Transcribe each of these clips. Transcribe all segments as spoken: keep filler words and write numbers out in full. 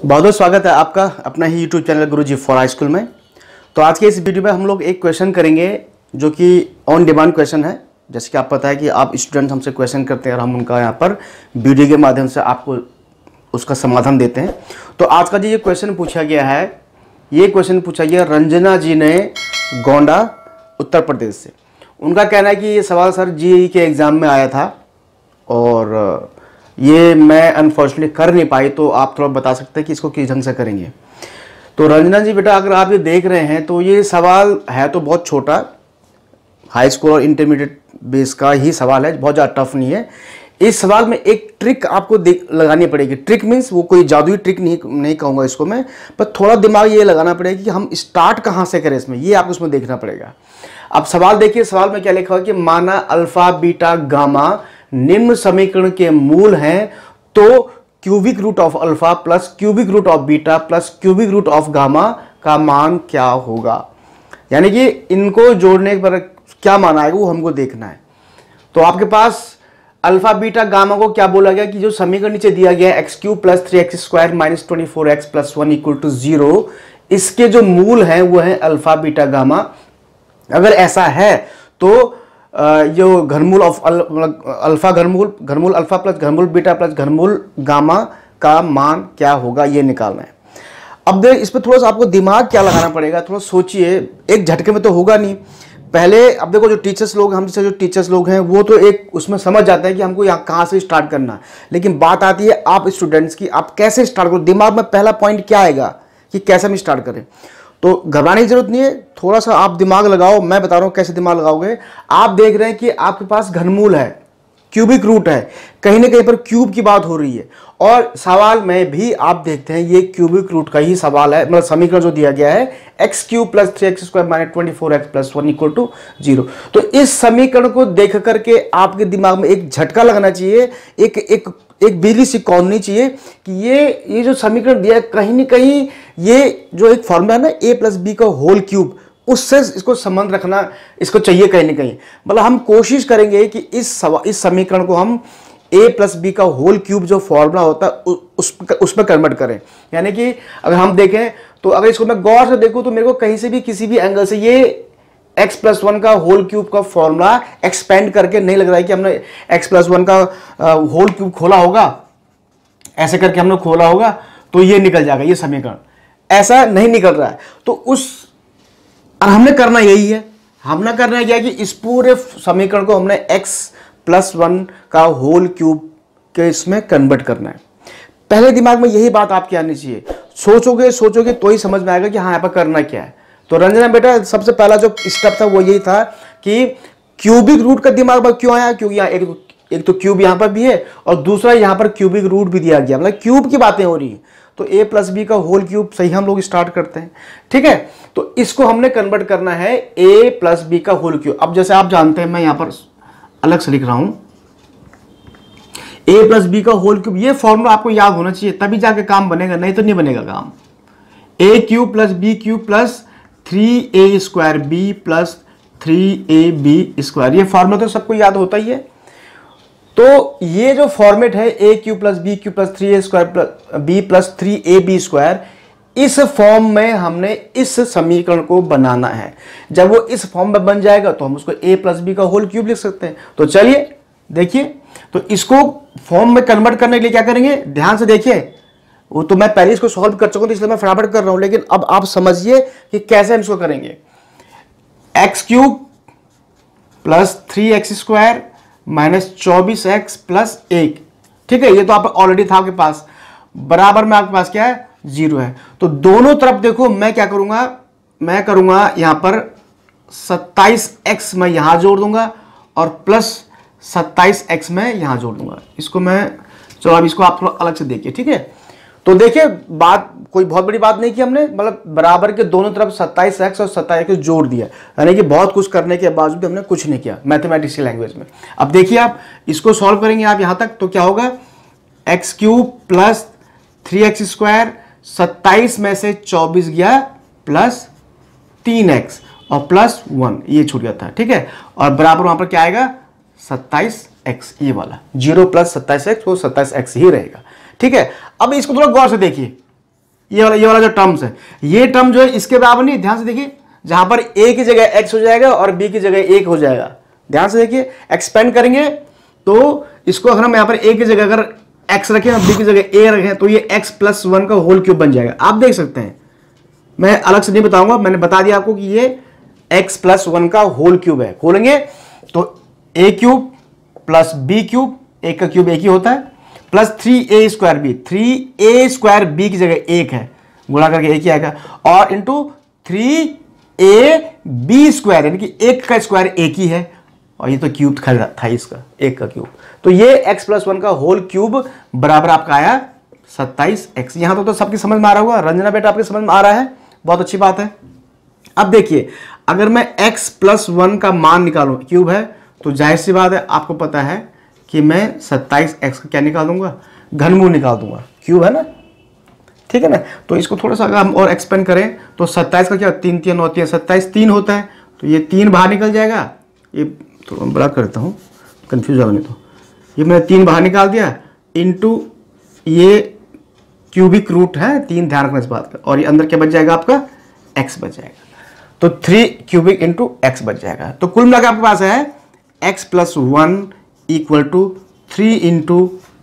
बहुत बहुत स्वागत है आपका अपना ही YouTube channel Guruji for high school में। तो आज के इस वीडियो में हम लोग एक क्वेश्चन करेंगे जो कि ऑन डिमांड क्वेश्चन है। जैसे कि आप पता है कि आप स्टूडेंट हमसे क्वेश्चन करते हैं और हम उनका यहाँ पर वीडियो के माध्यम से आपको उसका समाधान देते हैं। तो आज का जो ये क्वेश्चन पूछा गया है, ये क्वेश्चन पूछा गया रंजना जी ने गोंडा उत्तर प्रदेश से। उनका कहना है कि ये सवाल सर जी के एग्ज़ाम में आया था और ये मैं अनफॉर्चुनेटली कर नहीं पाई, तो आप थोड़ा बता सकते हैं कि इसको किस ढंग से करेंगे। तो रंजना जी बेटा, अगर आप ये देख रहे हैं तो ये सवाल है तो बहुत छोटा, हाई स्कूल और इंटरमीडिएट बेस का ही सवाल है, बहुत ज़्यादा टफ नहीं है। इस सवाल में एक ट्रिक आपको लगानी पड़ेगी। ट्रिक मीन्स वो कोई जादुई ट्रिक नहीं नहीं कहूँगा इसको मैं, पर थोड़ा दिमाग ये लगाना पड़ेगा कि हम स्टार्ट कहाँ से करें इसमें, ये आपको उसमें देखना पड़ेगा। अब सवाल देखिए, सवाल में क्या लिखा हुआ कि माना अल्फा बीटा गामा निम्न समीकरण के मूल हैं, तो cubic root of alpha plus cubic root of beta plus cubic root of gamma का मान क्या होगा। यानी कि इनको जोड़ने पर क्या मान आएगा वो हमको देखना है। तो आपके पास अल्फा बीटा गामा को क्या बोला गया कि जो समीकरण नीचे दिया गया है x cube plus three x square minus twenty four x plus one equal to zero, इसके जो मूल हैं वो है अल्फा बीटा गामा। अगर ऐसा है तो जो घनमूल ऑफ अल्फा घनमूल घनमूल अल्फा प्लस घनमूल बीटा प्लस घनमूल गामा का मान क्या होगा, ये निकालना है। अब देख, इस पर थोड़ा सा आपको दिमाग क्या लगाना पड़ेगा, थोड़ा सोचिए। एक झटके में तो होगा नहीं। पहले अब देखो, जो टीचर्स लोग हम जैसे जो टीचर्स लोग हैं वो तो एक उसमें समझ जाता है कि हमको यहाँ कहाँ से स्टार्ट करना है, लेकिन बात आती है आप स्टूडेंट्स की, आप कैसे स्टार्ट करो। दिमाग में पहला पॉइंट क्या आएगा कि कैसे हम स्टार्ट करें। तो घबराने की जरूरत नहीं है, थोड़ा सा आप दिमाग लगाओ। मैं बता रहा हूं कैसे दिमाग लगाओगे। आप देख रहे हैं कि आपके पास घनमूल है, क्यूबिक रूट है, कहीं ना कहीं पर क्यूब की बात हो रही है, और सवाल में भी आप देखते हैं ये क्यूबिक रूट का ही सवाल है। मतलब समीकरण जो दिया गया है x cube plus three x square minus twenty four x plus one equal to zero. तो इस समीकरण को देख करके आपके दिमाग में एक झटका लगना चाहिए, एक एक एक बिजली सी कौननी चाहिए कि ये ये जो समीकरण दिया है कहीं ना कहीं ये जो एक फॉर्मूला है ना ए प्लस बी का होल क्यूब, उससे इसको संबंध रखना इसको चाहिए कहीं ना कहीं। मतलब हम कोशिश करेंगे कि इस इस समीकरण को हम ए प्लस बी का होल क्यूब जो फॉर्मूला होता है उस उस पर कन्वर्ट करें। यानी कि अगर हम देखें तो अगर इसको मैं गौर से देखूं तो मेरे को कहीं से भी किसी भी एंगल से ये एक्स प्लस वन का होल क्यूब का फॉर्मूला एक्सपेंड करके नहीं लग रहा है कि हमने एक्स प्लस वन का होल क्यूब खोला होगा, ऐसे करके हमने खोला होगा तो ये निकल जाएगा ये समीकरण, ऐसा नहीं निकल रहा है। तो उस और हमने करना यही है, हमने करना क्या कि इस पूरे समीकरण को हमने x प्लस वन का होल क्यूब के इसमें कन्वर्ट करना है। पहले दिमाग में यही बात आपकी आनी चाहिए। सोचोगे सोचोगे तो ही समझ में आएगा कि हाँ यहाँ पर करना क्या है। तो रंजना बेटा, सबसे पहला जो स्टेप था वो यही था कि क्यूबिक रूट का दिमाग में क्यों आया, क्योंकि यहाँ एक एक तो क्यूब यहाँ पर भी है और दूसरा यहाँ पर क्यूबिक रूट भी दिया गया, मतलब क्यूब की बातें हो रही है। तो a प्लस बी का होल क्यूब सही हम लोग स्टार्ट करते हैं, ठीक है। तो इसको हमने कन्वर्ट करना है a प्लस बी का होल क्यूब। अब जैसे आप जानते हैं, मैं यहाँ पर अलग से लिख रहा हूं a प्लस बी का होल क्यूब। ये फॉर्मूला आपको याद होना चाहिए, तभी जाके काम बनेगा, नहीं तो नहीं बनेगा काम। a cube plus b cube plus three a square b plus three a b square, ये फॉर्मूला तो सबको याद होता ही है। तो ये जो फॉर्मेट है a cube plus b cube plus three a square plus b plus three a b square, इस फॉर्म में हमने इस समीकरण को बनाना है। जब वो इस फॉर्म में बन जाएगा तो हम उसको ए प्लस बी का होल क्यूब लिख सकते हैं। तो चलिए देखिए, तो इसको फॉर्म में कन्वर्ट करने के लिए क्या करेंगे, ध्यान से देखिए। वो तो मैं पहले इसको सॉल्व कर चुका हूं, इसलिए मैं फटाफट कर रहा हूं, लेकिन अब आप समझिए कि कैसे हम इसको करेंगे। X cube plus three x square minus चौबीस एक्स प्लस एक, ठीक है। ये तो आप ऑलरेडी था आपके पास, बराबर में आपके पास क्या है, जीरो है। तो दोनों तरफ देखो, मैं क्या करूंगा, मैं करूंगा यहां पर सत्ताईस एक्स मैं यहां जोड़ दूंगा और प्लस सत्ताईस एक्स मैं यहां जोड़ दूंगा। इसको मैं, चलो अब इसको आप थोड़ा अलग से देखिए, ठीक है। तो देखिए, बात कोई बहुत बड़ी बात नहीं की हमने, मतलब बराबर के दोनों तरफ सत्ताईस एक्स और सत्ताईस एक्स जोड़ दिया, यानी कि बहुत कुछ करने के बावजूद भी हमने कुछ नहीं किया मैथमेटिक्स की लैंग्वेज में। अब देखिए, आप इसको सॉल्व करेंगे आप यहां तक, तो क्या होगा, x cube plus three x square, सत्ताईस में से चौबीस गया प्लस तीन एक्स और प्लस वन, ये छूट गया था, ठीक है। और बराबर वहां पर क्या आएगा, सत्ताईस एक्स, ये वाला जीरो प्लस सत्ताईस एक्स, वो सत्ताईस एक्स ही रहेगा, ठीक है। अब इसको थोड़ा गौर से देखिए, ये वाला ये वाला जो टर्म्स है, ये टर्म जो है इसके बराबर नहीं। ध्यान से देखिए, जहां पर a की जगह x हो जाएगा और b की जगह एक हो जाएगा। ध्यान से देखिए, एक्सपेंड करेंगे तो इसको अगर हम यहाँ पर a की जगह अगर x रखें और b की जगह a रखें तो ये x प्लस वन का होल क्यूब बन जाएगा। आप देख सकते हैं, मैं अलग से नहीं बताऊंगा, मैंने बता दिया आपको कि ये x प्लस वन का होल क्यूब है। खोलेंगे तो a cube plus b cube, एक का क्यूब एक ही होता है, plus three a square b, three a square b की जगह एक है, गुणा करके एक ही आएगा, और into three a b square, यानी कि एक का स्क्वायर एक ही है, और ये तो क्यूब था इसका, एक का क्यूब। तो ये x प्लस वन का होल क्यूब बराबर आपका आया सत्ताईस एक्स। यहां तो, तो सबकी समझ में आ रहा होगा, रंजना बेटा आपके समझ में आ रहा है, बहुत अच्छी बात है। अब देखिए, अगर मैं x प्लस वन का मान निकालूं, क्यूब है, तो जाहिर सी बात है आपको पता है कि मैं सत्ताईस एक्स का क्या निकाल दूंगा, घनमूल निकाल दूंगा, क्यूब है ना, ठीक है ना। तो इसको थोड़ा सा अगर हम और एक्सपेंड करें तो सत्ताईस का क्या, तीन तीन होती है, सत्ताईस तीन होता है, तो ये तीन बाहर निकल जाएगा। ये थोड़ा बड़ा करता हूँ, कंफ्यूज होने तो, ये मैंने तीन बाहर निकाल दिया, इंटू ये क्यूबिक रूट है तीन, ध्यान रखना इस बात का, और ये अंदर क्या बच जाएगा आपका, एक्स बच जाएगा। तो थ्री क्यूबिक इंटू एक्स बच जाएगा। तो कुल मिलाकर आपके पास है x plus one equal to three into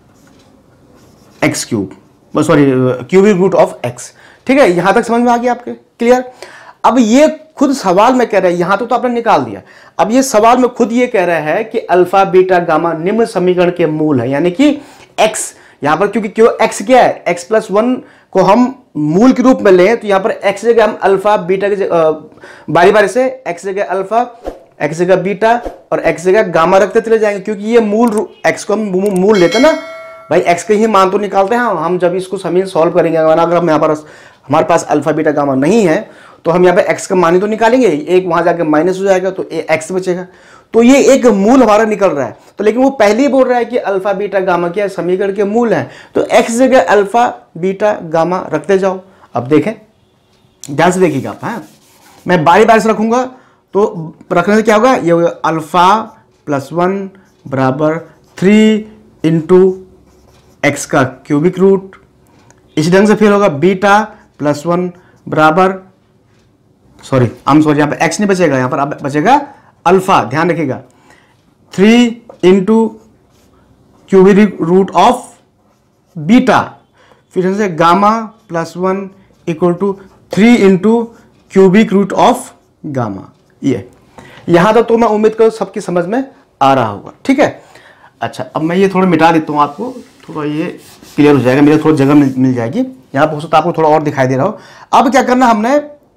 x cube, sorry cubic root of x. ठीक है, यहां तक समझ में आ गया आपके, क्लियर। अब ये खुद सवाल में कह रहा है, यहां तो, तो आपने निकाल दिया, अब ये सवाल में खुद ये कह रहा है कि अल्फा बीटा गामा निम्न समीकरण के मूल है, यानी कि एक्स यहां पर, क्योंकि क्यों एक्स क्या है, एक्स प्लस वन को हम मूल के रूप में लें तो यहां पर एक्स जगह हम अल्फा बीटा की बारी बारी से एक्स जगह अल्फा, एक्स जगह बीटा और एक्स जगह गामा रखते चले जाएंगे, क्योंकि ये मूल एक्स को हम मूल लेते हैं ना भाई, एक्स के ही मान तो निकालते हैं हम जब इसको समीकरण सॉल्व करेंगे। अगर हम यहाँ पर हमारे पास अल्फा बीटा गामा नहीं है तो हम यहाँ पे एक्स का मान ही तो निकालेंगे, एक वहां जाके माइनस हो जाएगा तो एक्स बचेगा, तो ये एक मूल हमारा निकल रहा है। तो लेकिन वो पहले ही बोल रहा है कि अल्फा बीटा गामा क्या समीकरण के मूल है, तो एक्स जगह अल्फा बीटा गामा रखते जाओ। अब देखें, ध्यान से देखिएगा आप, हाँ मैं बारी बारी से रखूंगा तो रखने से क्या होगा, ये होगा अल्फा प्लस वन बराबर थ्री इंटू एक्स का क्यूबिक रूट, इसी ढंग से फिर होगा बीटा प्लस वन बराबर, सॉरी हम सॉरी यहाँ पे एक्स नहीं बचेगा, यहाँ पर अब बचेगा अल्फा, ध्यान रखिएगा, three into cubic root of beta, फिर से gamma plus one equal to three into cubic root of gamma. ये यहां तक तो मैं उम्मीद करूं सबकी समझ में आ रहा होगा, ठीक है। अच्छा, अब मैं ये थोड़ा मिटा देता हूं, आपको थोड़ा ये क्लियर हो जाएगा, मेरे थोड़ी जगह मिल, मिल जाएगी यहाँ पर, हो सकता है आपको थोड़ा और दिखाई दे रहा हो। अब क्या करना, हमने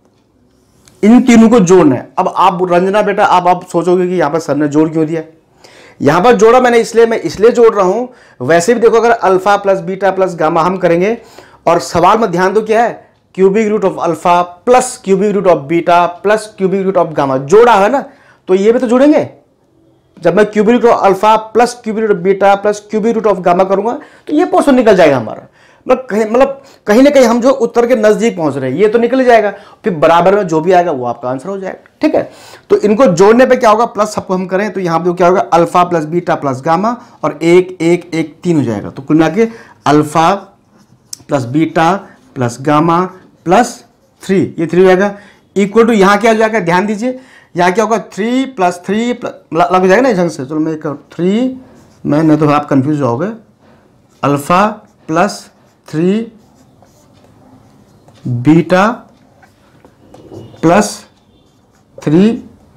इन तीनों को जोड़ना है। अब आप रंजना बेटा आप आप सोचोगे कि यहाँ पर सर ने जोड़ क्यों दिया, यहाँ पर जोड़ा मैंने इसलिए, मैं इसलिए जोड़ रहा हूं, वैसे भी देखो अगर alpha plus beta plus gamma हम करेंगे और सवाल में ध्यान दो क्या है, cubic root of alpha plus cubic root of beta plus cubic root of gamma, जोड़ा है ना, तो ये भी तो जोड़ेंगे। जब मैं cubic root of alpha plus cubic root of beta plus cubic root of gamma करूंगा तो ये पोर्शन निकल जाएगा हमारा, मतलब कहीं मतलब कहीं ना कहीं हम जो उत्तर के नजदीक पहुंच रहे हैं ये तो निकल जाएगा, फिर बराबर में जो भी आएगा वो आपका आंसर हो जाएगा, ठीक है। तो इनको जोड़ने पे क्या होगा, प्लस सबको हम करें तो यहाँ पे क्या होगा, alpha plus beta plus gamma और एक एक एक तीन हो जाएगा। तो कुल मिला के alpha plus beta plus gamma plus three, ये थ्री हो जाएगा, इक्वल टू यहाँ क्या हो जाएगा, ध्यान दीजिए यहाँ क्या होगा, थ्री प्लस थ्री लग जाएगा ना इस ढंग से। चलो मैं एक थ्री, मैं नहीं तो आप कंफ्यूज होगे, alpha plus three beta plus three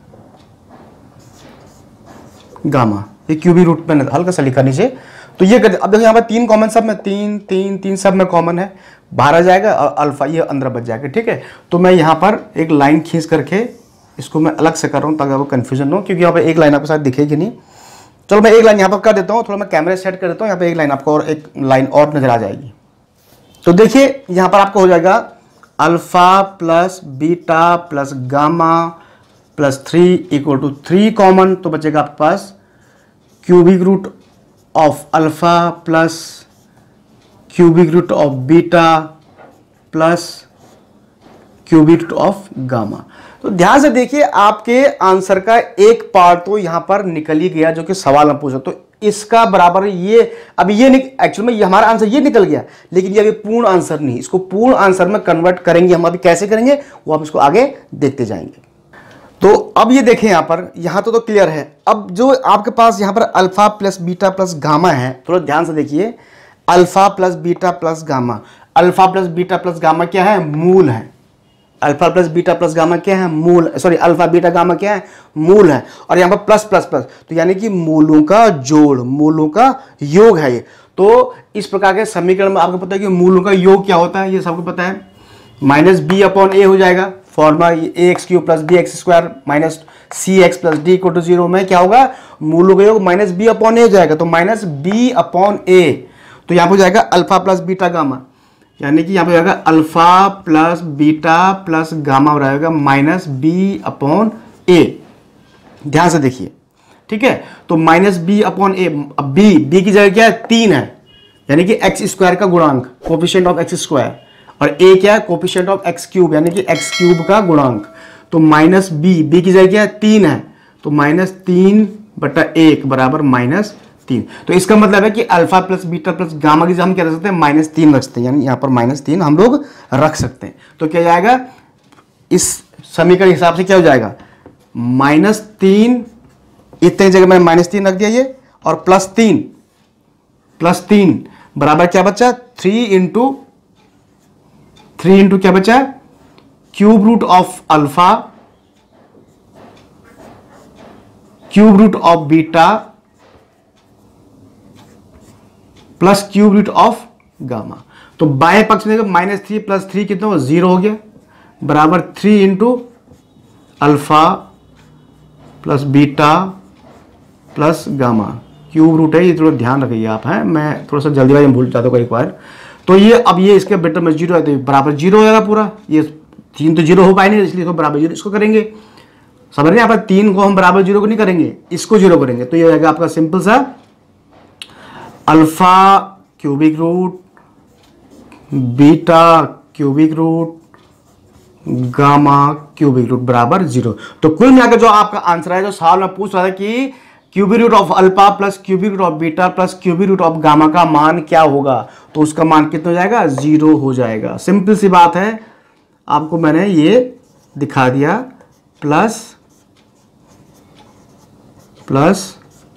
gamma, ये क्यूबी रूट में हल्का सा लिखा नीचे। तो ये कर, अब देखो यहाँ पर तीन कॉमन सब में, तीन तीन तीन सब में कॉमन है, बाहर आ जाएगा और अल्फा ये अंदर बच जाएगा, ठीक है। तो मैं यहाँ पर एक लाइन खींच करके इसको मैं अलग से कर रहा हूँ ताकि आपको कन्फ्यूजन हो, क्योंकि यहाँ पर एक लाइन आपके साथ दिखेगी नहीं। चलो मैं एक लाइन यहाँ पर कर देता हूँ, थोड़ा मैं कैमरे सेट कर देता हूँ, यहाँ पर एक लाइन आपको और एक लाइन और नजर आ जाएगी। तो देखिए यहाँ पर आपको हो जाएगा alpha plus beta plus gamma plus three equal to three common, तो बचेगा आपके पास cubic root of alpha plus cubic root of beta plus cubic root of gamma. तो ध्यान से देखिए आपके आंसर का एक पार्ट तो यहां पर निकल ही गया जो कि सवाल में पूछा। तो इसका बराबर ये, अब ये एक्चुअल में ये हमारा आंसर ये निकल गया, लेकिन ये अभी पूर्ण आंसर नहीं, इसको पूर्ण आंसर में कन्वर्ट करेंगे हम। अभी कैसे करेंगे वो हम इसको आगे देखते जाएंगे। तो अब ये देखें यहां पर, यहां तो तो क्लियर है। अब जो आपके पास यहां पर alpha plus beta plus gamma है, थोड़ा ध्यान से देखिए। Alpha plus beta plus gamma, alpha plus beta plus gamma क्या है? मूल है। Alpha plus beta plus gamma क्या है? मूल, सॉरी अल्फा बीटा गामा क्या है? मूल है। और यहाँ पर प्लस प्लस प्लस, तो यानी कि मूलों का जोड़, मूलों का योग है ये। तो इस प्रकार के समीकरण में आपको पता है कि मूलों का योग क्या होता है, ये सबको पता है। माइनस बी अपॉन ए हो जाएगा, formula a x cube plus b x square minus c x plus d equal to zero में क्या होगा? मूलों का योग माइनस बी अपॉन ए हो जाएगा, तो माइनस बी अपॉन ए, तो यहाँ पर हो जाएगा अल्फा प्लस बीटा गामा, यानी कि यहाँ पे जाएगा alpha plus beta plus gamma हो रहेगा माइनस बी अपॉन ए। ध्यान से देखिए, ठीक है। तो माइनस बी अपॉन ए, अब बी बी की जगह क्या है? तीन है, यानी कि एक्स स्क्वायर का गुणांक, कोफिशिएंट ऑफ एक्स स्क्वायर, और ए क्या है? कोफिशिएंट ऑफ एक्स क्यूब, यानी कि एक्स क्यूब का गुणांक। तो माइनस बी, बी की जगह क्या है? तीन है, तो माइनस तीन बटा एक बराबर माइनस तीन। तो इसका मतलब है कि alpha plus beta plus gamma की हम क्या रख सकते हैं? माइनस तीन रख सकते हैं, यानी यहाँ पर माइनस तीन हम लोग रख सकते हैं। तो क्या जाएगा इस समीकरण हिसाब से? क्या हो जाएगा? माइनस तीन, इतने जगह मैंने माइनस तीन रख दिया ये, और प्लस तीन, प्लस तीन बराबर क्या बचा? थ्री इंटू थ्री इंटू क्या बचा? Cube root of alpha, cube root of beta plus cube root of gamma. तो बाएं पक्ष में माइनस थ्री प्लस थ्री कितना हो? जीरो हो गया, बराबर three into alpha plus beta plus gamma, cube root है, ये थोड़ा ध्यान रखिए आप, हैं मैं थोड़ा सा जल्दीबाजी में भूल जाता हूँ एक बार। तो ये अब ये इसके बेटर में जीरो है, तो बराबर जीरो हो जाएगा पूरा। ये तीन तो जीरो हो पाए नहीं, इसलिए तो बराबर जीरो इसको करेंगे। समझ रहे हैं? यहाँ पर तीन को हम बराबर जीरो को नहीं करेंगे, इसको जीरो करेंगे। तो ये हो जाएगा आपका सिंपल सा alpha cubic root beta cubic root gamma cubic root बराबर जीरो। तो कुल मिलाकर जो आपका आंसर है, जो सवाल में पूछ रहा था कि cubic root of alpha plus cubic root of beta plus cubic root of gamma का मान क्या होगा, तो उसका मान कितना हो जाएगा? जीरो हो जाएगा। सिंपल सी बात है, आपको मैंने ये दिखा दिया, प्लस प्लस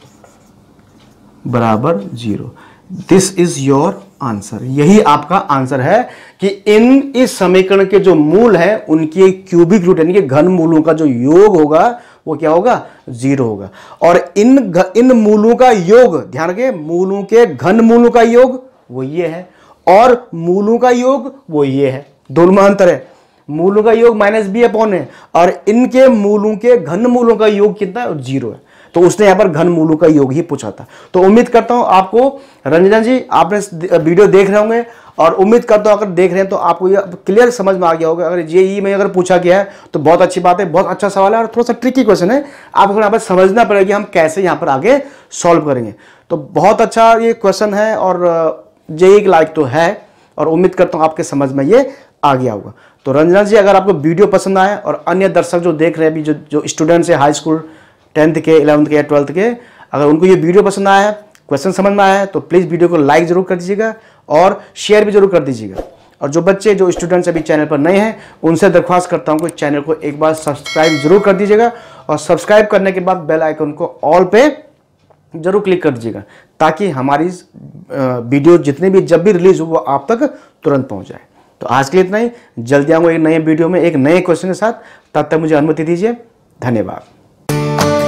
बराबर जीरो। This is your answer. यही आपका आंसर है कि इन इस समीकरण के जो मूल है उनकी क्यूबिक रूट यानी कि घन मूलों का जो योग होगा वो क्या होगा? जीरो होगा। और इन इन मूलों का योग, ध्यान रखिए, मूलों के घन मूलों का योग वो ये है, और मूलों का योग वो ये है, दोनों में अंतर है। मूलों का योग माइनस बी अपॉन है, और इनके मूलों के घन मूलों का योग कितना है? जीरो है। तो उसने यहां पर घन मूलों का योग ही पूछा था। तो उम्मीद करता हूं आपको, रंजना जी आपने वीडियो देख रहे होंगे, और उम्मीद करता हूं अगर देख रहे हैं तो आपको ये क्लियर समझ में आ गया होगा। अगर जेईई में अगर पूछा गया है तो बहुत अच्छी बात है, बहुत अच्छा सवाल है, और थोड़ा सा ट्रिकी क्वेश्चन है, आपको यहाँ पर समझना पड़ेगा हम कैसे यहाँ पर आगे सॉल्व करेंगे। तो बहुत अच्छा ये क्वेश्चन है, और जेईई के लायक तो है, और उम्मीद करता हूँ आपके समझ में ये आ गया होगा। तो रंजना जी, अगर आपको वीडियो पसंद आए, और अन्य दर्शक जो देख रहे हैं अभी, जो जो स्टूडेंट्स है हाई स्कूल टेंथ के, इलेवंथ के या ट्वेल्थ के, अगर उनको ये वीडियो पसंद आया है, क्वेश्चन समझ में आया है, तो प्लीज़ वीडियो को लाइक जरूर कर दीजिएगा और शेयर भी जरूर कर दीजिएगा। और जो बच्चे, जो स्टूडेंट्स अभी चैनल पर नए हैं, उनसे दरख्वास्त करता हूं कि चैनल को एक बार सब्सक्राइब जरूर कर दीजिएगा, और सब्सक्राइब करने के बाद बेल आइकन को ऑल पे जरूर क्लिक कर दीजिएगा, ताकि हमारी वीडियो जितने भी जब भी रिलीज हो वो आप तक तुरंत पहुँच जाए। तो आज के लिए इतना ही, जल्दी आऊँगा एक नए वीडियो में एक नए क्वेश्चन के साथ। तब तक मुझे अनुमति दीजिए। धन्यवाद।